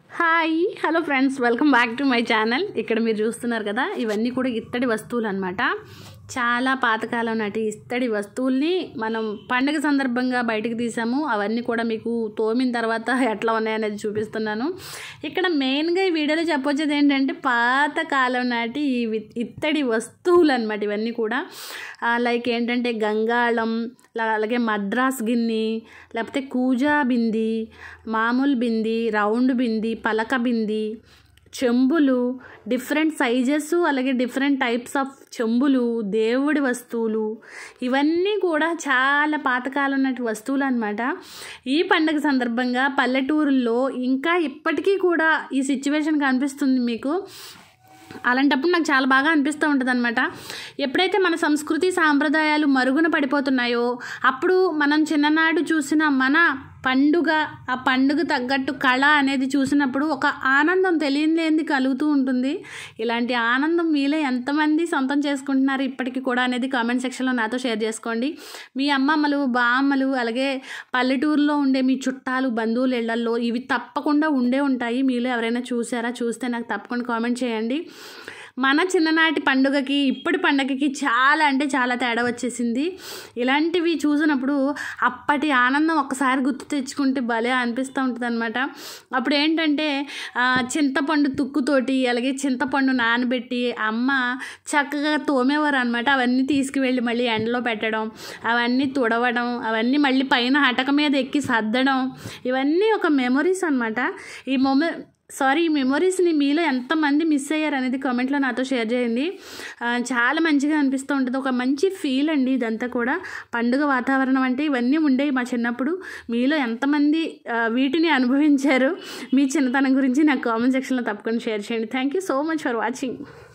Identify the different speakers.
Speaker 1: Hi hello friends, welcome back to my channel. ఇక్కడ మీరు చూస్తున్నారు కదా, ఇవన్నీ కూడా ఇత్తడి వస్తువులు అనమాట. చాలా పాతకాలం నాటి ఇత్తడి వస్తువుల్ని మనం పండుగ సందర్భంగా బయటకు తీసాము. అవన్నీ కూడా మీకు తోమిన తర్వాత ఎట్లా ఉన్నాయనేది చూపిస్తున్నాను. ఇక్కడ మెయిన్గా ఈ వీడియోలో చెప్పొచ్చేది ఏంటంటే పాతకాలం నాటి ఈ ఇత్తడి వస్తువులు అనమాట. ఇవన్నీ కూడా లైక్ ఏంటంటే గంగాళం, అలాగే మద్రాస్ గిన్నె, లేకపోతే కూజా బింది, మామూలు బింది, రౌండ్ బింది, పలక బింది, చెంబులు, డిఫరెంట్ సైజెస్, అలాగే డిఫరెంట్ టైప్స్ ఆఫ్ చెంబులు, దేవుడి వస్తువులు, ఇవన్నీ కూడా చాలా పాతకాలం నాటి వస్తువులు అనమాట. ఈ పండుగ సందర్భంగా పల్లెటూరుల్లో ఇంకా ఇప్పటికీ కూడా ఈ సిచ్యువేషన్ కనిపిస్తుంది మీకు. అలాంటప్పుడు నాకు చాలా బాగా అనిపిస్తూ ఉంటుంది అనమాట. ఎప్పుడైతే మన సంస్కృతి సాంప్రదాయాలు మరుగున పడిపోతున్నాయో అప్పుడు మనం చిన్ననాడు చూసిన మన పండుగ, ఆ పండుగ తగ్గట్టు కళ అనేది చూసినప్పుడు ఒక ఆనందం తెలియలేనిది కలుగుతూ ఉంటుంది. ఇలాంటి ఆనందం మీలో ఎంతమంది సొంతం చేసుకుంటున్నారు ఇప్పటికీ కూడా అనేది కామెంట్ సెక్షన్లో నాతో షేర్ చేసుకోండి. మీ అమ్మమ్మలు, బామ్మలు, అలాగే పల్లెటూరులో ఉండే మీ చుట్టాలు, బంధువులు ఇళ్లల్లో ఇవి తప్పకుండా ఉండే ఉంటాయి. మీలో ఎవరైనా చూసారా? చూస్తే నాకు తప్పకుండా కామెంట్ చేయండి. మన చిన్ననాటి పండుగకి ఇప్పటి పండుగకి చాలా అంటే చాలా తేడా వచ్చేసింది. ఇలాంటివి చూసినప్పుడు అప్పటి ఆనందం ఒక్కసారి గుర్తు తెచ్చుకుంటే భలే అనిపిస్తూ ఉంటుంది అనమాట. అప్పుడు ఏంటంటే చింతపండు తుక్కుతోటి, అలాగే చింతపండు నానబెట్టి అమ్మ చక్కగా తోమేవారు అనమాట. అవన్నీ తీసుకువెళ్ళి మళ్ళీ ఎండలో పెట్టడం, అవన్నీ తుడవడం, అవన్నీ మళ్ళీ పైన హటక మీద ఎక్కి సర్దడం, ఇవన్నీ ఒక మెమొరీస్ అనమాట. ఈ మెమొరీస్ని మీలో ఎంతమంది మిస్ అయ్యారు అనేది కామెంట్లో నాతో షేర్ చేయండి. చాలా మంచిగా అనిపిస్తూ ఉంటుంది. ఒక మంచి ఫీల్ అండి ఇదంతా కూడా. పండుగ వాతావరణం అంటే ఇవన్నీ ఉండేవి మా చిన్నప్పుడు. మీలో ఎంతమంది వీటిని అనుభవించారు? మీ చిన్నతనం గురించి నాకు కామెంట్ సెక్షన్లో తప్పకుండా షేర్ చేయండి. Thank you so much for watching.